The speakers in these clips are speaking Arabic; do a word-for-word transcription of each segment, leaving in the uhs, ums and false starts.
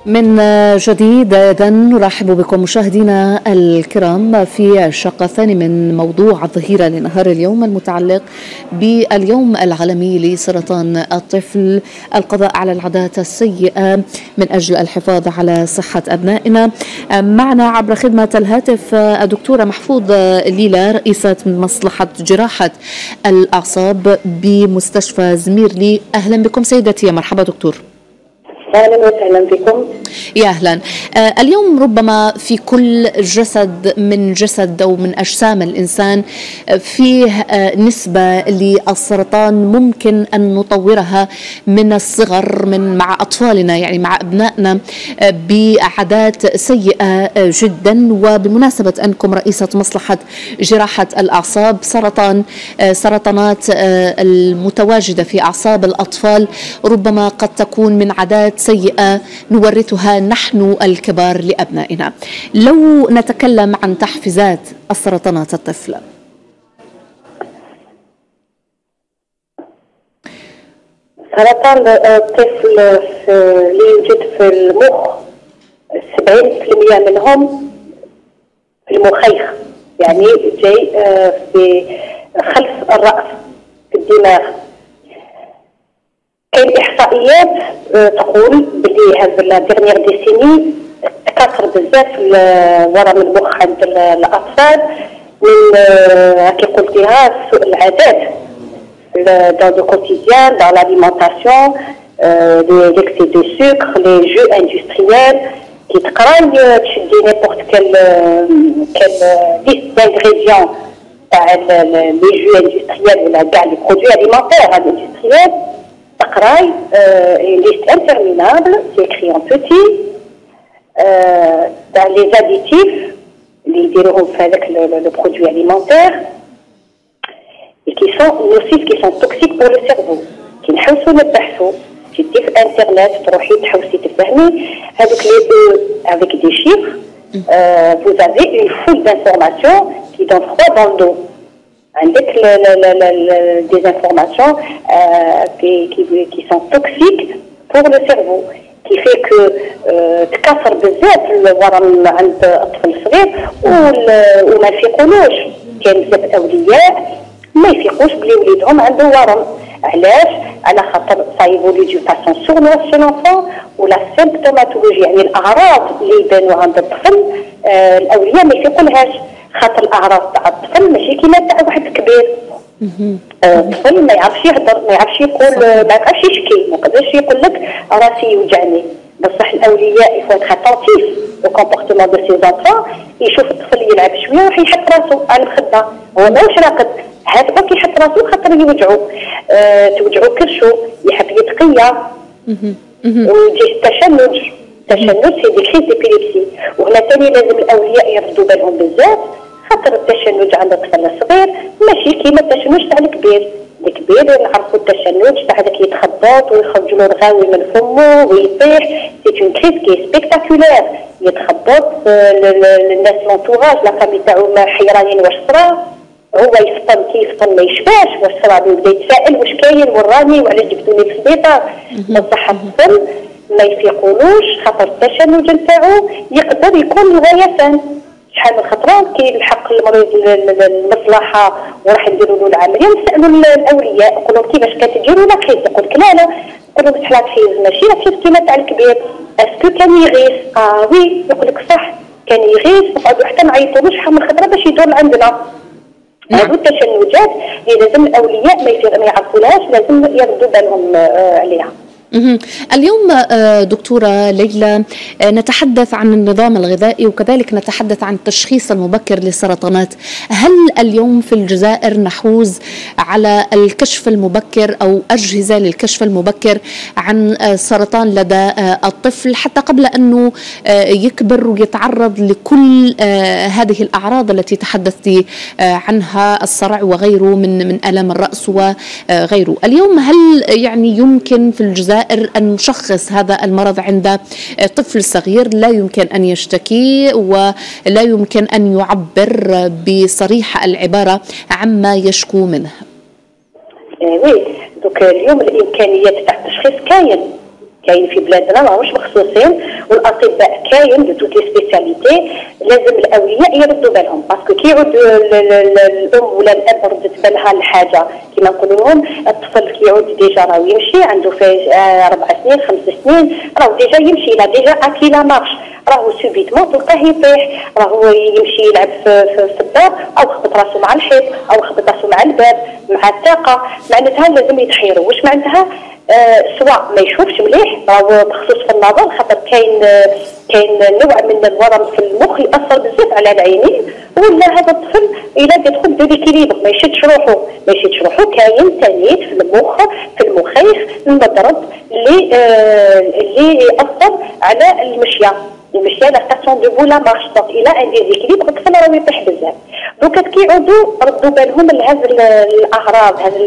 من جديد نرحب بكم مشاهدينا الكرام في الشق الثاني من موضوع الظهيرة لنهار اليوم المتعلق باليوم العالمي لسرطان الطفل، القضاء على العادات السيئة من أجل الحفاظ على صحة أبنائنا. معنا عبر خدمة الهاتف الدكتورة محفوظ ليلى، رئيسة مصلحة جراحة الأعصاب بمستشفى زميرلي. أهلا بكم سيدتي، يا مرحبا دكتور. أهلا وسهلا بكم. يا أهلا. آه اليوم ربما في كل جسد من جسد أو من أجسام الإنسان فيه آه نسبة للسرطان ممكن أن نطورها من الصغر، من مع أطفالنا يعني مع أبنائنا آه بعادات سيئة آه جدا. وبمناسبة أنكم رئيسة مصلحة جراحة الأعصاب، سرطان آه سرطانات آه المتواجدة في أعصاب الأطفال ربما قد تكون من عادات سيئة نورثها نحن الكبار لأبنائنا. لو نتكلم عن تحفيزات السرطانات الطفل، سرطان الطفل اللي يوجد في المخ سبعين بالمئة منهم في المخيخ، يعني جاي في خلف الرأس في الدماغ. كاين احصائيات تقول بلي هذا لا ديرنيير ديسيني تكاثر بزاف ورم المخ عند الاطفال من كي قلتيها سوء العادات dans le quotidien, dans l'alimentation, euh, l'excès de sucre, les jeux industriels. كي تقراي تشدي n'importe quel quel liste d'ingrédients تاع les jeux industriels ولا كاع les produits alimentaires industriels. تقراي une liste interminable, c'est écrit en petit, euh, dans les additifs اللي يديروهم في هذاك le produit alimentaire et qui sont nocifs, qui sont toxiques pour le cerveau. كي نحوسو نبحثو تجي في انترنت تروحي تحوسي تفهمي هذوك لي او avec des chiffres, euh, vous avez une foule d'informations qui donnent froid dans le dos. عندك des informations euh, qui, qui, qui sont toxiques pour le cerveau, qui fait que تكاثر بزاف الورم عند الطفل الصغير وما يفيقولوش. كاين بزاف اولياء ما يفيقوش بلي وليدهم عنده ورم. علاش؟ على خاطر ça évolue d'une façon sournoise chez l'enfant ولا symptomatologie، يعني الاعراض اللي يبانوا عند الطفل آه الاولياء ما يفيقولهاش، خاطر الاعراض تاع الطفل ماشي كيما تاع واحد كبير. الطفل آه ما يعرفش يهضر، ما يعرفش يقول، ما يعرفش يشكي، ما يقدرش يقول لك راسي يوجعني. بصح الاولياء يفوا تري اتونتيف او كومبورتمون دو سي زانفون، يشوف الطفل يلعب شويه وراح يحط راسو على المخده، هو ماهوش راقد، هذا كيحط راسو خاطر يوجعو، أه توجعو كرشو، يحب يتقيا ويجي التشنج. التشنج سي دي كريز ديبيليبسي. وهنا ثاني لازم الاولياء يردوا بالهم بزاف، خاطر التشنج عند الطفل الصغير ماشي كيما التشنج تاع الكبير. الكبير نعرفوا التشنج تاع هذاك يتخبط ويخرج له الغاوي من فمه ويطيح، سي اون كريز كي سبيكتاكولير، يتخبط الناس لونتوراج لا فامي تاعو ما حيرانين واش صرا، هو يفطن كي يفطن ما يشبعش واش صرا، يبدا يتسائل واش كاين وراني وعلاش جبتوني في السبيطار. بصح الطفل ما يفيقولوش خاطر التشنج نتاعو يقدر يكون الغيثان. شحال من خطره كي يلحق المريض المصلحه وراح يديروا له العمليه نسالوا الاولياء نقول لهم كيفاش كتديروا لا كريز، يقول لك لا لا، نقول لهم بصح لا كريز ماشي لا كريز كيما تاع الكبير. اسكو كان يغيث؟ اه وي، يقول لك صح كان يغيث، نقعدوا حتى نعيطوا له شحال من خطره باش يدور عندنا. هذو التشنجات اللي لازم الاولياء ما يعرفولهاش، لازم يردوا بالهم عليها. اليوم دكتورة ليلى نتحدث عن النظام الغذائي وكذلك نتحدث عن التشخيص المبكر للسرطانات. هل اليوم في الجزائر نحوز على الكشف المبكر أو أجهزة للكشف المبكر عن سرطان لدى الطفل حتى قبل أنه يكبر ويتعرض لكل هذه الأعراض التي تحدثت عنها، الصرع وغيره من من ألم الرأس وغيره؟ اليوم هل يعني يمكن في الجزائر أن نشخص هذا المرض عند طفل صغير لا يمكن أن يشتكي ولا يمكن أن يعبر بصريح العبارة عما يشكو منه؟ وي دوك اليوم الامكانيات تاع التشخيص كاين كاين في بلادنا ماهوش مخصوصين، والاطباء كاين دو توت لي سبيسياليتي، لازم الاولياء يردوا بالهم باسكو كي يعود الام ولا الاب ردت بالها لحاجه كيما نقولوا لهم الطفل كي يعود ديجا راه يمشي عنده في اربع سنين خمس سنين راه ديجا يمشي لا ديجا اكي لا مارش راهو سوبيتمون تلقاه يطيح راهو يمشي يلعب في, في, في الدار او خبط راسو مع الحيط او خبط راسو مع الباب مع الطاقه، معناتها لازم يتحيروا واش معناتها آه سواء ما يشوفش مليح راهو مخصوص في النظر خاطر كاين آه كاين نوع من الورم في المخ ياثر بزاف على العينين، ولا هذا الطفل الى يدخل ديليكيليبر ما يشدش روحه ما يشدش روحه كاين تنيت في المخ في المخيخ المضرب اللي آه اللي ياثر على المشيه المشيه لا ستاسيون دو بولا مارش دونك الى ان ديزيكيليبر الطفل راه يطيح بزاف. دوكا كي يعودوا ردوا بالهم لهذه الاعراض هذه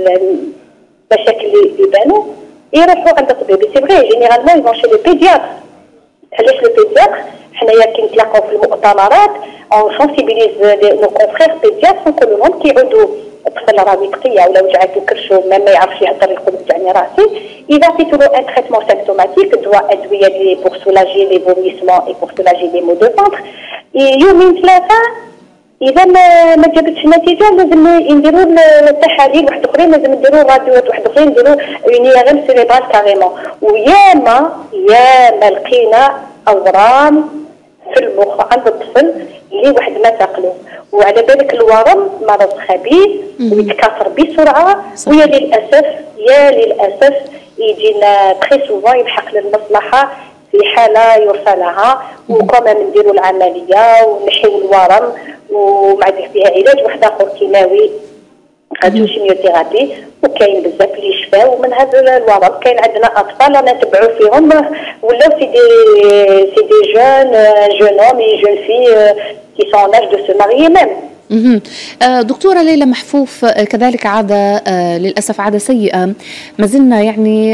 المشاكل اللي يبانوا يروحوا عند الطبيب سي فغي جينيرالمون يفون شي لو بيدياتر. علاش لو بيدياتر حنايا كي نتلاقاو في المؤتمرات اون سونسيبيليز نو كونفرير بيدياتر نقولوا لهم كي يعودوا الطفل راه يتقيا ولا وجعته كرشو ما, ما يعرفش يهضر يقول وجعني راسي اذا عطيتو له ان تريتمون سيمبتوماتيك دواء ادويه لي بور سولاجي لي فوميسمون اي بور سولاجي لي مو دو فونتر يومين ثلاثه اذا ما ما جابتش نتيجه لازم نديروا التحاليل واحد اخرين لازم نديروا راديوات واحد اخرين نديروا اون اي ار ام سيريبرال كاريمون. وياما ياما لقينا اورام في المخ عند الطفل اللي واحد ما تاقلو وعلى بالك الورم مرض خبيث ويتكاثر بسرعه ويا للاسف يا للاسف يجينا تري سوفون يلحق للمصلحه في حاله يرثى لها وكما نديروا العمليه ونحيو الورم ومع فيها علاج واحد اخر كيماوي راديو شيميوثيرابي وكاين بزاف اللي يشفاو من هذا الورم. كاين عندنا اطفال انا نتبعوا فيهم ولاو سي دي سي دي جون جون هوم اي جون في كي سون اج دو سو ماريي ميم. دكتورة ليلى محفوف كذلك عادة للأسف عادة سيئة ما زلنا يعني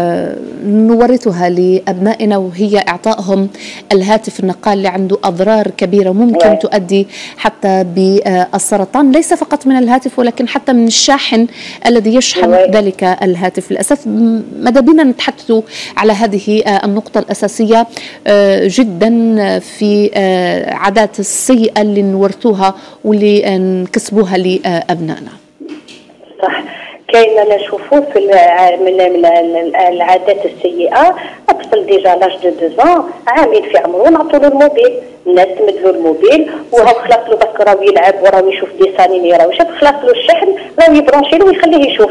نورثها لأبنائنا وهي إعطائهم الهاتف النقال اللي عنده أضرار كبيرة ممكن تؤدي حتى بالسرطان ليس فقط من الهاتف ولكن حتى من الشاحن الذي يشحن ذلك الهاتف. للأسف ماذا بنا نتحدث على هذه النقطة الأساسية جدا في عادات السيئة اللي نورثوها واللي نكسبوها لأبنائنا. صح كاين انا نشوفوا في من العادات السيئه اطفال ديجا لاج دو دوزون عامين في عمره نعطوا له الموبيل الناس تمدلوا الموبيل وهو خلاص له باسكو راه يلعب وراه يشوف دي سانيمي راه شاف خلاص له الشحن راه يبرونشي له ويخليه يشوف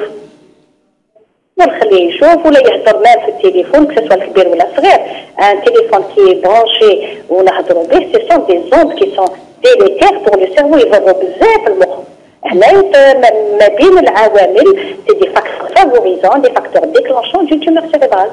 ونخليه يشوف ولا يهضر مال في التليفون كسوا الكبير ولا الصغير ان تليفون كي برونشي ونهضروا به سي سون دي زوند كي سون ديليتير بور لو سيرفو يضروا بزاف المخ. هنا ما بين العوامل سي دي فاكتور فافوريزون دي فاكتور ديكلانشون دو تيومور سيريبرال.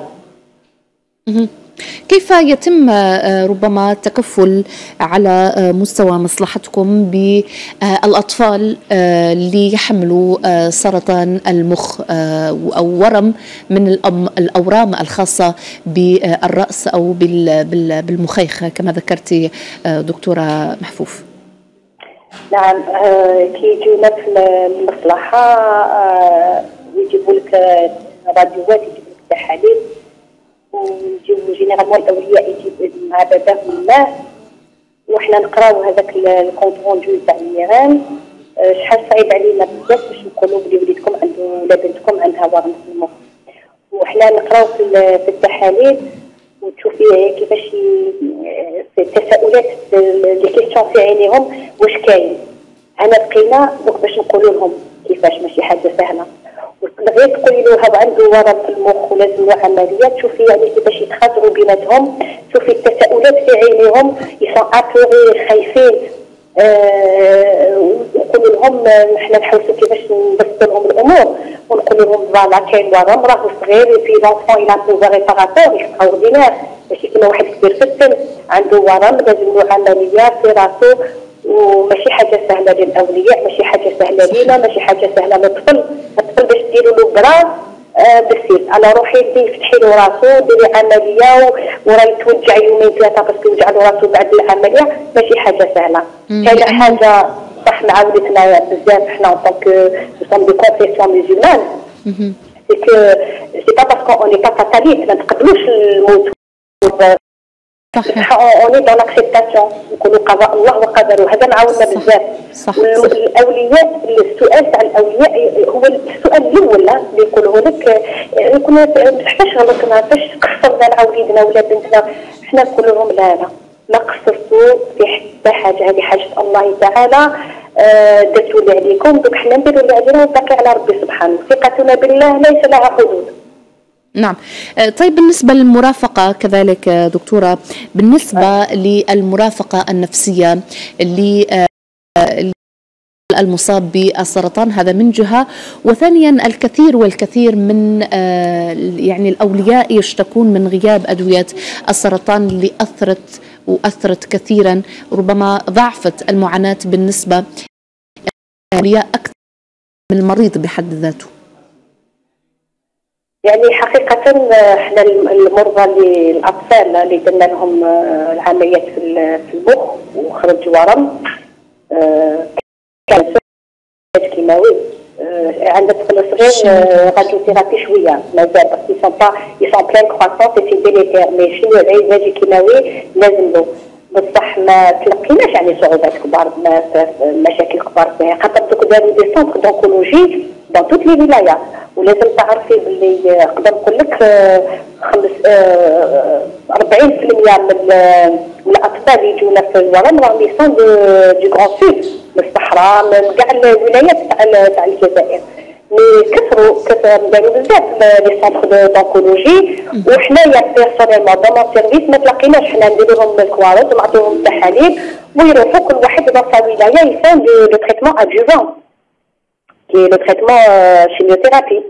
كيف يتم ربما التكفل على مستوى مصلحتكم بالأطفال اللي يحملوا سرطان المخ أو ورم من الأورام الخاصة بالرأس أو بالمخيخ كما ذكرتي دكتورة محفوف؟ نعم كي يجونا في المصلحة يجيبوا لك راديوات يجيبوا لك تحاليل ويجيو جينيرالمون الاولياء يجيب مع باباهم الله وحنا نقراو هذاك الكونت روندو تاع الميران. شحال صعيب علينا بزاف باش نقولوا بلي وليدكم عنده ولا بنتكم عندها ورم في المخ وحنا نقراو في التحاليل وتشوفي كيفاش في التساؤلات لي كيسيون في عينيهم واش كاين. انا بقينا دوك باش نقولوا لهم كيفاش ماشي حاجه سهله غير تقولي له هذا عنده ورم في المخ ولازم له عمليات تشوفي يعني كيفاش يتخاطروا بيناتهم تشوفي التساؤلات في عينيهم يسون ابوري خايفين ونقول لهم حنا نحاولوا كيفاش نبسطوا لهم الامور ونقول لهم فوالا كاين ورم راهو صغير في لونفون الى بوفا ريباراتور اكستراوردينير ماشي كيما واحد كبير في السن عنده ورم لازم له عمليه في راسو وماشي حاجه سهله للاولياء ماشي حاجه سهله لينا ماشي حاجه سهله للطفل. الطفل باش ديروا له برا آه بالسيف على روحي تفتحي له راسو ديري عمليه وراه يتوجع يومين ثلاثه باسكو يوجع له راسو بعد العمليه ماشي حاجه سهله. كاينه حاجه صح مع ولدنا بزاف حنا ان طونك سون دي كونفيسيون ميزيلمان سي كو سي با باسكو اون ني با فاتاليست ما نتقبلوش الموت صحيح. اوني دون لاكسبتاسيون، نقولوا قضاء الله وقدره، هذا معاوننا بزاف. صح. الاولياء، السؤال تاع الاولياء هو السؤال الاول اللي يقولوه لك، يكون فاش غلطنا، فاش قصرنا مع وليدنا ولا بنتنا، حنا نقول لهم لا لا لا قصرتوا في حتى حاجه، هذه حاجه الله تعالى، آه درتوا اللي عليكم، دوك حنا نديروا اللي علينا ونتكلوا على ربي سبحانه، ثقتنا بالله ليس لها حدود. نعم. طيب بالنسبة للمرافقة كذلك دكتورة، بالنسبة للمرافقة النفسية اللي المصاب بالسرطان، هذا من جهة، وثانيا الكثير والكثير من يعني الأولياء يشتكون من غياب أدوية السرطان اللي أثرت وأثرت كثيرا، ربما ضعفت المعاناة بالنسبة للأولياء أكثر من المريض بحد ذاته. يعني حقيقة احنا المرضى اللي الأطفال اللي درنا لهم العمليات في المخ وخرج ورم، كان كيماوي، عندنا طفل صغير راديو ثيرابي شويه مازال، بس يسون با يسون بلان كرواسونس سي ديليتير، مي شنو العلاج الكيماوي لازم له، بصح ما تلقيناش يعني صعوبات كبار، مشاكل كبار فيها، خاطر دوك داروا دي سونتر دونكولوجي دون توت لي ولايات، ولازم تعرفي باللي نقدر نقول لك خمس أربعين بالمئة من الاطفال يجونا في الورم راهم يسون دو غران سود، من الصحراء، من كاع الولايات تاع تاع الجزائر، مي كثروا كثروا داروا بزاف لي سونتر دونكولوجي، وحنايا بيرسونيلمون دون مون سيرفيس ما تلاقيناش حنا نديرو لهم الكوارث ونعطيوهم التحاليل ويروحوا كل واحد دون سا ولايه يفهم لو تريتمون ادجوفون كي لو تريتمون شيميوثيرابي.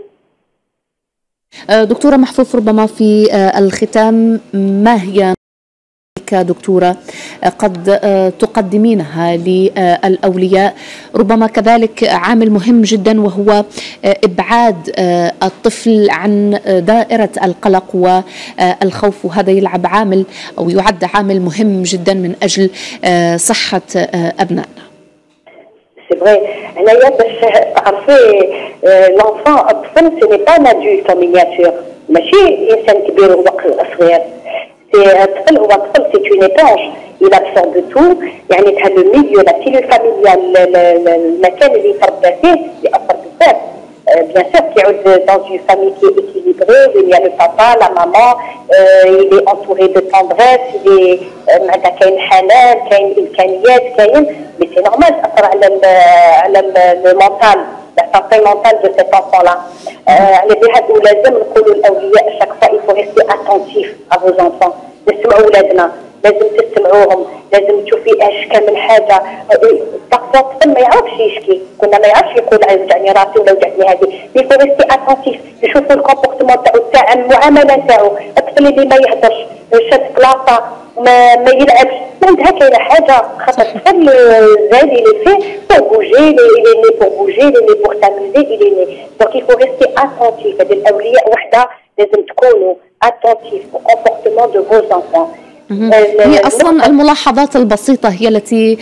دكتورة محفوف، ربما في الختام ما هي كدكتورة قد تقدمينها للأولياء، ربما كذلك عامل مهم جدا وهو إبعاد الطفل عن دائرة القلق والخوف، وهذا يلعب عامل أو يعد عامل مهم جدا من أجل صحة أبنائنا. سي فري، هنايا باش تعرفي لونفون الطفل سي ني با نادولت مينياتور، ماشي إنسان كبير هو صغير، الطفل هو طفل سي اون ايبونج، il absorbe tout، يعني تاع لو ميليو لا سيلول فاميليال، المكان اللي يتربى فيه يأثر بزاف. Bien sûr, qui est dans une famille qui est équilibrée, où il y a le papa, la maman, euh, il est entouré de tendresse, il est معناتها كاين حنان، كاين إمكانيات، كاين، mais c'est normal تأثر على ال على المونتال، la santé mentale de cet enfant-là. على بها ولازم نقولوا الأولياء chaque fois il faut rester attentif à vos enfants، نسمعوا ولادنا، لازم تسمعوهم، لازم تشوفي اش كامل حاجه، بارفوا الطفل ما يعرفش يشكي، كنا ما يعرفش يقول وجعني راسي ولا وجعتني هذه، يفو ريستي اتونتيف، يشوفوا الكومبورتمون تاعو تاع المعامله تاعو، الطفل اللي ما يهدرش، شاد بلاصه، ما ما يلعبش، عندها كاينه حاجه، خاطر الطفل زاد اللي فيه بور بوجي، اللي ني بور بوجي، اللي ني بور تاميزي، اللي ني، دونك يفو ريستي اتونتيف، هذه الاولياء وحده لازم تكونوا اتونتيف au comportement de vos enfants. هي أصلا الملاحظات البسيطة هي التي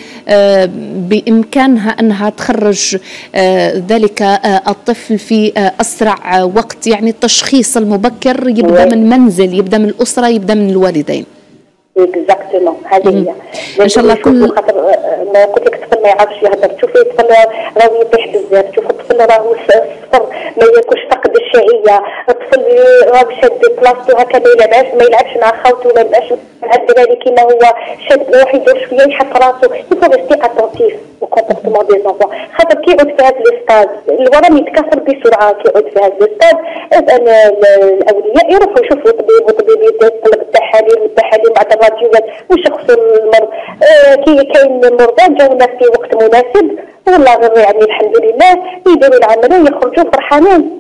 بإمكانها أنها تخرج ذلك الطفل في أسرع وقت، يعني التشخيص المبكر يبدأ من منزل، يبدأ من الأسرة، يبدأ من الوالدين. اكزاكتومون، هذه هي ان شاء الله. كل خاطر ما قلت لك الطفل ما يعرفش يهضر، تشوفي الطفل راهو يطيح بزاف، تشوف الطفل راهو صفر، ما ياكلش، فقد الشهيه، الطفل راهو شاد بلاصتو هكا، ما يلعبش ما يلعبش مع خاوته، ما يلعبش مع الدراري كيما هو شاد روح يدور شويه يحط راسو، يفو ريستي اتونتيف او كومبورتمون دي زونفون، خاطر كي يعود في هذا الستاد الورم يتكسر بسرعه، كي يعود في هذا الستاد الاولياء يروحوا يشوفوا طبيب، وطبيب يطلب التحاليل، والتحاليل مع الراديوات ويشخصوا المرض. آه كي كاين مرضى جاونا في وقت مناسب، والله غير يعني الحمد لله يديروا العمليه ويخرجوا فرحانين.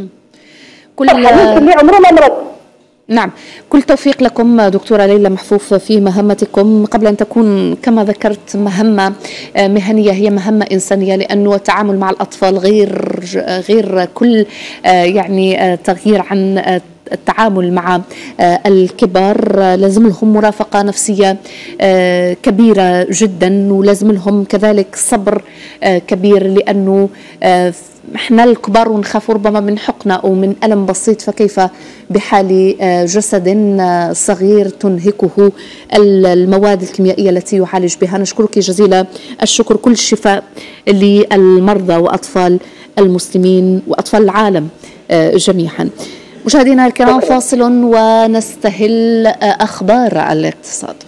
كل فرحانين اللي عمره ما مرض. نعم، كل توفيق لكم دكتورة ليلى محفوف في مهمتكم، قبل أن تكون كما ذكرت مهمة مهنية، هي مهمة إنسانية، لأنه التعامل مع الأطفال غير غير كل يعني تغيير عن التعامل مع الكبار لازم لهم مرافقة نفسية كبيرة جدا، ولازم لهم كذلك صبر كبير، لأنه احنا الكبار ونخاف ربما من حقنة أو من ألم بسيط، فكيف بحال جسد صغير تنهكه المواد الكيميائية التي يعالج بها. نشكرك جزيل الشكر، كل الشفاء للمرضى وأطفال المسلمين وأطفال العالم جميعا. مشاهدينا الكرام، فاصل ونستهل أخبار الاقتصاد.